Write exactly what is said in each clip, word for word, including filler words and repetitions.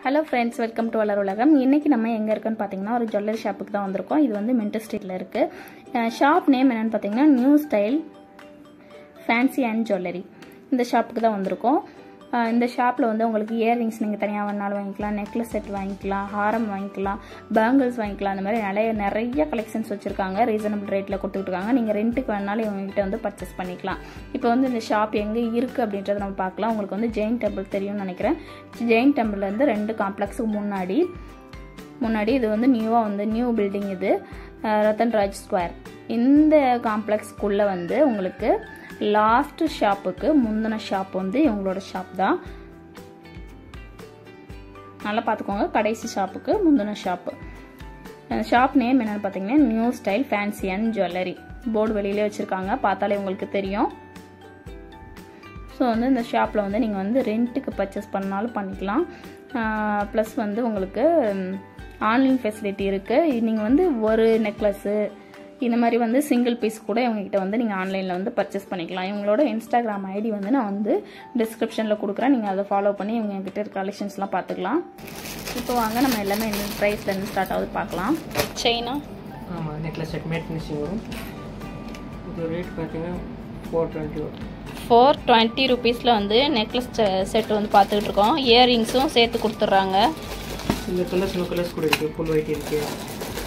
Hello friends, welcome to Valar Ulagam. இன்னைக்கு நம்ம எங்க இருக்கோம்னு பாத்தீங்கன்னா ஒரு ஜுவல்லரி ஷாப்புக்கு தான் வந்திருக்கோம். இது வந்து மின்ட் ஸ்ட்ரீட்ல இருக்கு. ஷாப் நேம் என்னன்னு பாத்தீங்கன்னா new style fancy and jewellery. இந்த ஷாப்புக்கு தான் வந்திருக்கோம். இந்த ஷாப்ல வந்து உங்களுக்கு இயரிங்ஸ் நீங்க தனியா வேணாலும் வாங்கிக்கலாம், நெக்லஸ் செட் வாங்கிக்கலாம், ஹாரம் வாங்கிக்கலாம், பேங்கிள்ஸ் வாங்கிக்கலாம். அந்த மாதிரி நிறைய நிறைய கலெக்ஷன்ஸ் வச்சிருக்காங்க. ரீசனபிள் ரேட்ல கொடுத்துட்டு இருக்காங்க. நீங்க ரெண்டுக்கு வேணாலும் இவங்க கிட்ட வந்து பர்ச்சேஸ் பண்ணிக்கலாம். இப்போ வந்து இந்த ஷாப் எங்க இருக்கு அப்படின்றத நம்ம பார்க்கலாம். உங்களுக்கு வந்து ஜெயின் டெம்பிள் தெரியும்னு நினைக்கிறேன். ஜெயின் டெம்பிள்ல இருந்து ரெண்டு காம்ப்ளெக்ஸுக்கு முன்னாடி முன்னாடி இது வந்து நியூவா வந்து நியூ பில்டிங். இது ரத்தன் ராஜ் ஸ்கொயர். இந்த காம்ப்ளெக்ஸ்க்குள்ள வந்து உங்களுக்கு லாஸ்ட் ஷாப்புக்கு முந்தின ஷாப் வந்து இவங்களோட ஷாப் தான். நல்லா பார்த்துக்கோங்க. கடைசி ஷாப்புக்கு முந்தின ஷாப்பு. ஷாப் நேம் என்னன்னு பார்த்தீங்கன்னா new style fancy and jewellery. Board வெளியிலே வச்சிருக்காங்க, பார்த்தாலே உங்களுக்கு தெரியும். ஸோ வந்து இந்த ஷாப்பில் வந்து நீங்கள் வந்து ரெண்ட்டுக்கு பர்ச்சேஸ் பண்ணாலும் பண்ணிக்கலாம். ப்ளஸ் வந்து உங்களுக்கு ஆன்லைன் ஃபெசிலிட்டி இருக்குது. நீங்கள் வந்து ஒரு நெக்லஸ்ஸு இந்த மாதிரி வந்து சிங்கிள் பீஸ் கூட இவங்ககிட்ட வந்து நீங்கள் ஆன்லைனில் வந்து பர்ச்சேஸ் பண்ணிக்கலாம். இவங்களோட இன்ஸ்டாகிராம் ஐடி வந்து நான் வந்து டிஸ்கிரிப்ஷனில் கொடுக்குறேன். நீங்கள் அதை ஃபாலோ பண்ணி இவங்க கிட்ட இருக்க கலெக்ஷன்ஸ்லாம் பார்த்துக்கலாம். இப்போ வாங்க நம்ம எல்லாமே இந்த ப்ரைஸ்லேருந்து ஸ்டார்ட் ஆகுது பார்க்கலாம். செயினா ஆமாம், நெக்லஸ் செட் மேட் ஃபினிஷிங் வரும். இது ரேட் பார்த்தீங்கன்னா ஃபோர் டுவெண்ட்டி வரும். ஃபோர் டுவெண்ட்டி ருபீஸில் வந்து நெக்லஸ் செட் வந்து பார்த்துக்கிட்டு இருக்கோம். இயரிங்ஸும் சேர்த்து கொடுத்துட்றாங்க. இந்த கலர்ஸ் இன்னும் கலர்ஸ் கூட இருக்குது. ஃபுல் ஒயிட் இருக்குது.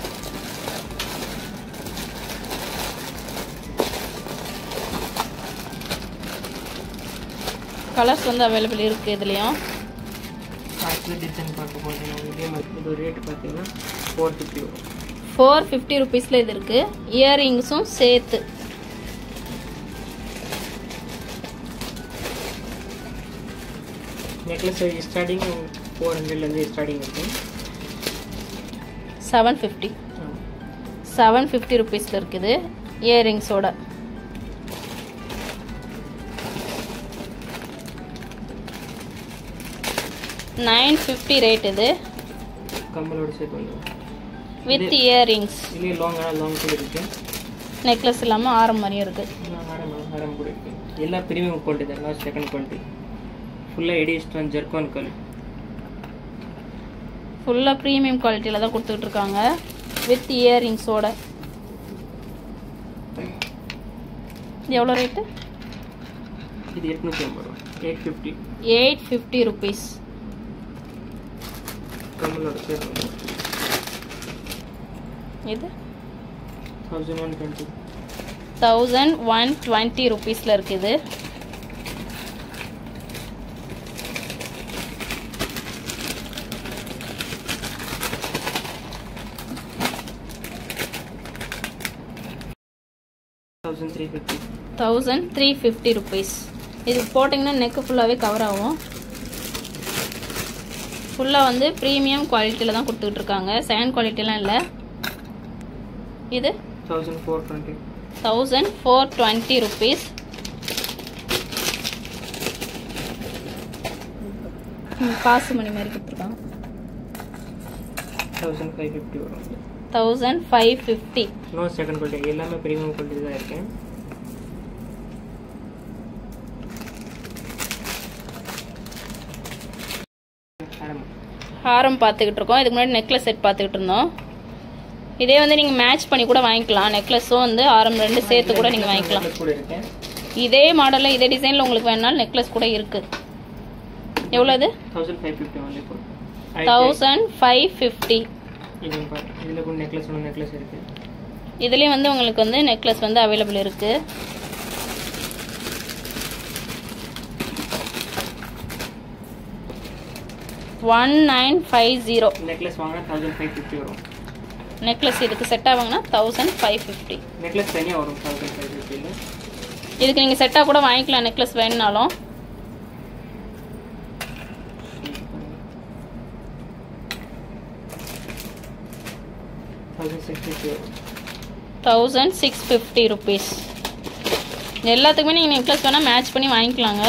கலர்ஸ் வந்து அவைலபிள் இருக்குது. இதுலேயும் டிசைன் பார்க்க போகிறீங்க. இதே மாதிரி இது ரேட் பார்த்தீங்கன்னா ஃபோர் ஃபிஃப்டி வரும். ஃபோர் ஃபிஃப்டி ருபீஸில் இது இருக்குது. இயரிங்ஸும் சேர்த்து. நெக்லஸ் ஸ்டார்டிங் ஃபோர் ஹண்ட்ரட்லேருந்து ஸ்டார்டிங் இருக்குது. செவன் ஃபிஃப்டி செவன் ஃபிஃப்டி ருபீஸில் இருக்குது இயரிங்ஸோட. Nine fifty rate. இது கம்மலோட சேர்த்து வந்துடும் வித் இயரிங்ஸ். இதுலேயே லாங்கான லாங் கூட இருக்குது. நெக்லஸ் இல்லாமல் ஆரம் மாதிரியும் இருக்குது. ஆரம் ஆரம் கூட இருக்குது. எல்லாம் ப்ரீமியம் குவாலிட்டி தான். Last second quality. ஃபுல்லாக எடிஸ்டன் ஜெர்கான் கல். ஃபுல்லாக ப்ரீமியம் குவாலிட்டியில் தான் கொடுத்துக்கிட்டு இருக்காங்க வித் இயரிங்ஸோட. எவ்வளோ ரேட்டு? இது எட்நூற்றி ஐம்பது ரூபா. Eight fifty eight fifty rupees. கம்மலோட சேர்த்து இது thousand one twenty thousand one twenty ருபீஸில் இருக்குது. Thousand three fifty thousand three fifty rupees. இது போட்டிங்கன்னா நெக்கு ஃபுல்லாகவே கவர் ஆகும். ஃபுல்லாக வந்து ப்ரீமியம் குவாலிட்டியில் தான் கொடுத்துக்கிட்டு இருக்காங்க. செகண்ட் குவாலிட்டிலாம் இல்லை. இது thousand four twenty thousand four twenty rupees. காசு மணி மாதிரி கொடுத்துருக்காங்க. தௌசண்ட் ஃபைவ் ஃபிஃப்டி வரும். Thousand five fifty. No second quality. எல்லாமே ப்ரீமியம் குவாலிட்டி தான் இருக்கு. ஹாரம் பார்த்துக்கிட்டு இருக்கோம். இதுக்கு முன்னாடி நெக்லஸ் செட் பார்த்துக்கிட்டு இருந்தோம். இதே வந்து நீங்கள் மேட்ச் பண்ணி கூட வாங்கிக்கலாம். நெக்லஸும் வந்து ஆரம் ரெண்டு சேர்த்து கூட நீங்கள் வாங்கிக்கலாம். இதே மாடலில் இதே டிசைனில் உங்களுக்கு வேணாலும் நெக்லஸ் கூட இருக்குது. எவ்வளோ இது? Thousand five fifty only. Thousand five fifty. இதில் கூட நெக்லஸ் ஒன்று நெக்லஸ் இருக்குது. இதுலேயும் வந்து உங்களுக்கு வந்து நெக்லஸ் வந்து அவைலபிள் இருக்குது. One nine five zero. Necklace வாங்கினா தௌசண்ட் ஃபைவ் ஃபிஃப்டி வரும். நெக்லஸ் இதுக்கு செட்டாக வாங்கினா தௌசண்ட் ஃபைவ் ஃபிஃப்டி. நெக்லஸ் தனியாக வரும் தௌசண்ட் ஃபைவ் ஃபிஃப்டியில். இதுக்கு நீங்கள் செட்டாக கூட வாங்கிக்கலாம் நெக்லஸ் வேணுனாலும். தௌசண்ட் சிக்ஸ் ஃபிஃப்டி வரும். Thousand six fifty rupees. எல்லாத்துக்குமே நீங்கள் நெக்லஸ் வேணால் மேட்ச் பண்ணி வாங்கிக்கலாங்க.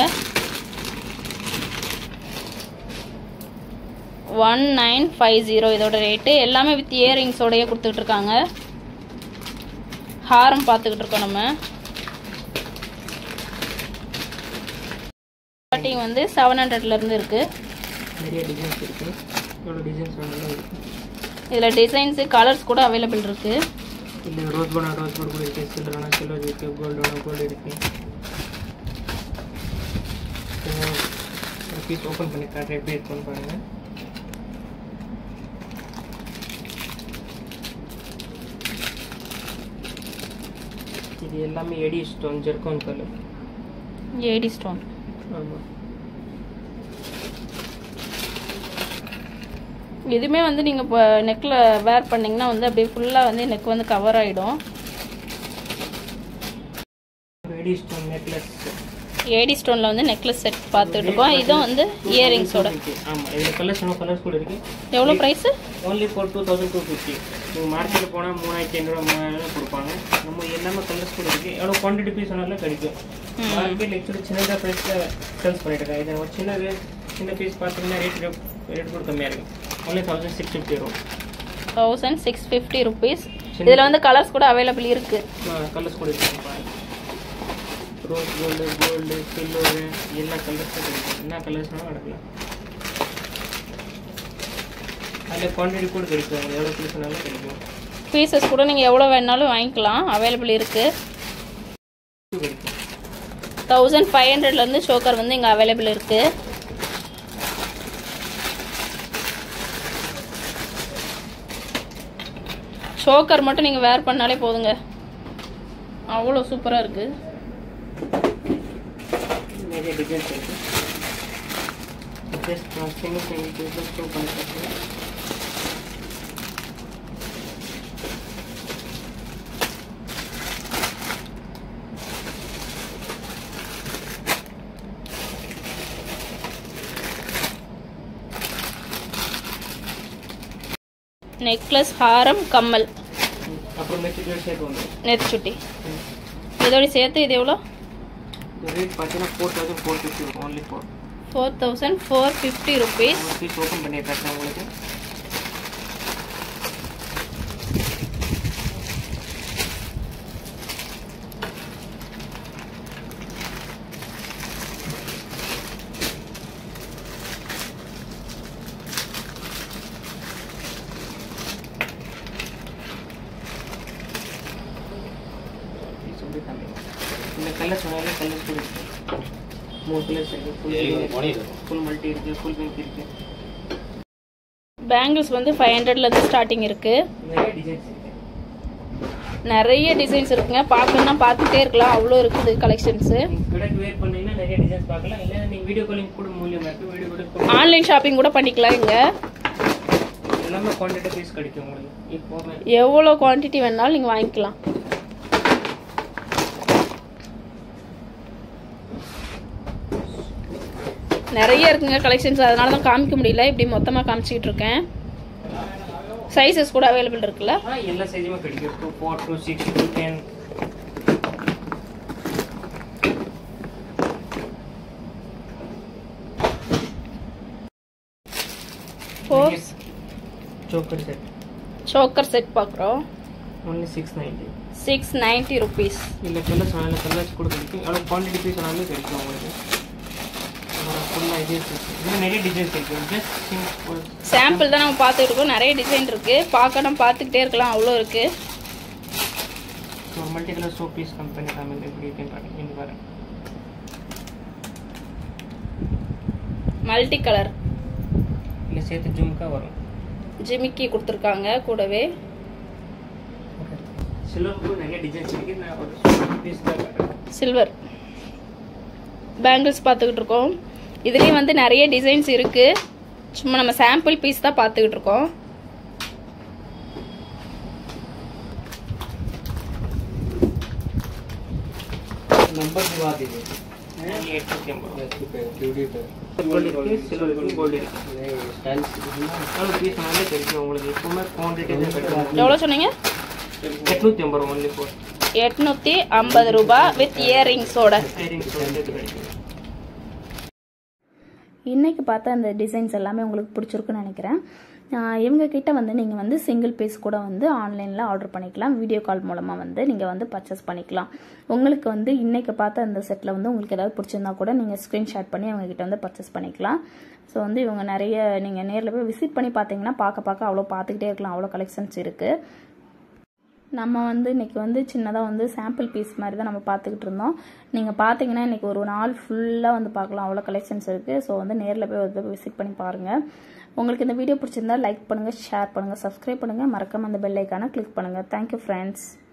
ஒன் நைன் ஃபைவ் ஜீரோ இதோட ரேட்டு. எல்லாமே வித் இயரிங்ஸோடையே கொடுத்துக்கிட்டு இருக்காங்க. ஹாரம் பார்த்துக்கிட்டு இருக்கோம் நம்ம. ஸ்டார்டிங் வந்து செவன் ஹண்ட்ரட்ல இருந்து இருக்கு. நிறைய டிசைன்ஸ் இருக்கு. எவ்வளோ டிசைன்ஸ் வேணாலும் இருக்கு. இதில் டிசைன்ஸு கலர்ஸ் கூட அவைலபிள் இருக்குது. இல்லை ரோஸ் கோல்டு ரோஸ் கோல்டு கூட இருக்குது, சில்வர் வேணால் சில்வர் இருக்குது, கோல்டு வேணால் கோல்டு இருக்குது. ஒரு பீஸ் ஓப்பன் பண்ணி காட்டுறேன் எப்படி இருக்குன்னு பாருங்கள். இது எல்லாமே AD stone zircon colour. AD stone. ஆமாம். இதுவுமே வந்து நீங்கள் இப்போ நெக்கில் வேர் பண்ணிங்கன்னா வந்து அப்படியே ஃபுல்லாக வந்து நெக் வந்து கவர் ஆகிடும். AD stone necklace. ஏடி ஸ்டோனில் வந்து நெக்லஸ் செட் பார்த்துட்டு இருக்கோம். இதுவும் வந்து இயரிங்ஸோட. ஆமாம், இதில் கலர்ஸ் இன்னும் கலர்ஸ் கூட இருக்குது. எவ்வளோ price? Only for two thousand two fifty. நீங்கள் மார்க்கெட்டில் போனால் மூணாயிரத்தி ஐநூறுவா மூணாயிரம் கொடுப்பாங்க. நம்ம எல்லாமே கலர்ஸ் கூட இருக்குது. எவ்வளோ குவான்டிட்டி பீஸ் வேணாலும் கிடைக்கும். மார்க்கெட்டில் ஆக்சுவலி சின்னதாக ப்ரைஸில் சேல்ஸ் பண்ணிட்டு இருக்காங்க. இதை ஒரு சின்ன சின்ன பீஸ் பார்த்தீங்கன்னா ரேட் ரேட் கூட கம்மியாக இருக்குது. ஒன்லி தௌசண்ட் சிக்ஸ் ஃபிஃப்டி வரும். Thousand six fifty rupees. இதில் வந்து கலர்ஸ் கூட அவைலபிள் இருக்குது. கலர்ஸ் கூட இருக்குது. ரோஸ் கோல்டு கோல்டு சில்வர் எல்லா கலர்ஸும் கிடைக்கும். என்ன கலர்ஸ்னாலும் நடக்கலாம். அதில் குவான்டிட்டி கூட கிடைக்கும். எவ்வளோ பீஸ் வேணாலும் கிடைக்கும். பீசஸ் கூட நீங்கள் எவ்வளோ வேணாலும் வாங்கிக்கலாம். அவைலபிள் இருக்குது. தௌசண்ட் ஃபைவ் ஹண்ட்ரட்லேருந்து ஷோக்கர் வந்து இங்கே அவைலபிள் இருக்குது. ஷோக்கர் மட்டும் நீங்கள் வேர் பண்ணாலே போதுங்க, அவ்வளோ சூப்பராக இருக்குது. நிறைய டிசைன்ஸ் இருக்குது. Just single single pieces show பண்ணிட்டு நெக்லஸ், ஹாரம், கம்மல், அப்புறம் நெத்திச்சுட்டி சேர்த்து வந்து நெத்திச்சுட்டி இதோட சேர்த்து இது எவ்வளோ? ரேட் பார்த்தீங்கன்னா ஃபோர் தௌசண்ட் ஃபோர் ஃபிஃப்டி இருக்கும். Only four four thousand four fifty rupees. Piece open பண்ணி காட்டுறேன் உங்களுக்கு. இந்த கலர்ஸ் வேணாலும் கலர்ஸ் கூட இருக்கு. மூணு கலர்ஸ் இருக்கு. ஃபுல் ஃபுல் மல்டி இருக்கு, ஃபுல் பிங்க் இருக்கு. பேங்கிள்ஸ் வந்து ஃபைவ் ஹண்ட்ரட்லேருந்து ஸ்டார்டிங் இருக்கு. நிறைய டிசைன்ஸ் இருக்கு. நிறைய டிசைன்ஸ் இருக்குங்க. பார்க்கணும்னா பார்த்துட்டே இருக்கலாம், அவ்வளோ இருக்குது கலெக்ஷன்ஸு. ப்ராடக்ட் வேர் பண்ணீங்கன்னா நிறைய டிசைன்ஸ் பார்க்கலாம். இல்லை நீங்கள் வீடியோ காலிங் கூட மூலியமாக இருக்குது. வீடியோ காலிங் ஆன்லைன் ஷாப்பிங் கூட பண்ணிக்கலாம். இங்கே எல்லாமே குவான்டிட்டி பீஸ் கிடைக்கும் உங்களுக்கு. இப்போ எவ்வளோ குவான்டிட்டி வேணாலும் நீங்கள் வாங்கிக்கலாம். நிறைய இருக்குங்க கலெக்ஷன்ஸ், அதனால தான் காமிக்க முடியல, இப்படி மொத்தமாக காமிச்சிக்கிட்டு இருக்கேன். சைஸஸ் கூட அவைலபிள் இருக்குல்ல? எல்லா சைஸுமே கிடைக்கும். Two four two six two ten. Four choker set. Choker set பார்க்குறோம். Only six ninety. Six ninety rupees. இல்லை கலர்ஸ் வேணாலும் கலர்ஸ் கூட கிடைக்கும். அவ்வளோ குவான்டிட்டி பீஸ் வேணாலும் கிடைக்கும் உங்களுக்கு. சாம்பிள் தான் நம்ம பார்த்துட்டு இருக்கோம். நிறைய டிசைன் இருக்கு, பார்க்கணும் பார்த்துக்கிட்டே இருக்கலாம், அவ்வளோ இருக்கு. Multi colour soap piece company காமிங்க எப்படி இருக்குன்னு பாருங்க. இங்க பாருங்க, மல்டி கலர் இல்ல சேர்த்து ஜும்கா வரும். ஜிமிக்கி கொடுத்துருக்காங்க கூடவே. சில்வர் கூட நிறைய டிசைன்ஸ் இருக்கு. நான் ஒரு பீஸ் தான் காட்டுறேன். சில்வர் பேங்கிள்ஸ் பார்த்துக்கிட்டு இருக்கோம். இதுலேயும் வந்து நிறைய டிசைன்ஸ் இருக்கு. சும்மா நம்ம சாம்பிள் பீஸ் தான் பார்த்துக்கிட்டு இருக்கோம். नंबर दिवा दीजिए। ये एट के गोल्ड है, सिल्वर है, गोल्ड है। स्टाइल चलो पीस हमारे देखिए உங்களுக்கு எப்பவுமே குவாண்டிட்டி தான் கிடைக்கும். எவ்வளவு சொன்னீங்க? எட்நூற்று ஐம்பது only for எட்நூற்று ஐம்பது ரூபாய் வித் இயரிங்ஸோட. இயரிங்ஸ் வந்து கிடைக்கும். இன்றைக்கி பார்த்த அந்த டிசைன்ஸ் எல்லாமே உங்களுக்கு பிடிச்சிருக்குன்னு நினைக்கிறேன். இவங்க கிட்ட வந்து நீங்கள் வந்து சிங்கிள் பீஸ் கூட வந்து ஆன்லைனில் ஆர்டர் பண்ணிக்கலாம். வீடியோ கால் மூலமாக வந்து நீங்கள் வந்து பர்ச்சேஸ் பண்ணிக்கலாம். உங்களுக்கு வந்து இன்றைக்கி பார்த்த அந்த செட்டில் வந்து உங்களுக்கு ஏதாவது பிடிச்சிருந்தா கூட நீங்கள் ஸ்க்ரீன்ஷாட் பண்ணி அவங்கக்கிட்ட வந்து பர்ச்சேஸ் பண்ணிக்கலாம். ஸோ வந்து இவங்க நிறைய நீங்கள் நேரில் போய் விசிட் பண்ணி பார்த்தீங்கன்னா பார்க்க பார்க்க அவ்வளோ பார்த்துக்கிட்டே இருக்கலாம், அவ்வளோ கலெக்ஷன்ஸ் இருக்குது. நம்ம வந்து இன்றைக்கி வந்து சின்னதாக வந்து சாம்பிள் பீஸ் மாதிரி தான் நம்ம பார்த்துக்கிட்டு இருந்தோம். நீங்கள் பார்த்தீங்கன்னா இன்றைக்கி ஒரு நாள் ஃபுல்லாக வந்து பார்க்கலாம், அவ்வளோ கலெக்ஷன்ஸ் இருக்குது. ஸோ வந்து நேரில் போய் ஒரு தடவை விசிட் பண்ணி பாருங்கள். உங்களுக்கு இந்த வீடியோ பிடிச்சிருந்தா லைக் பண்ணுங்கள், ஷேர் பண்ணுங்கள், சப்ஸ்கிரைப் பண்ணுங்கள், மறக்காமல் அந்த பெல் ஐக்கானை கிளிக் பண்ணுங்கள். Thank you friends.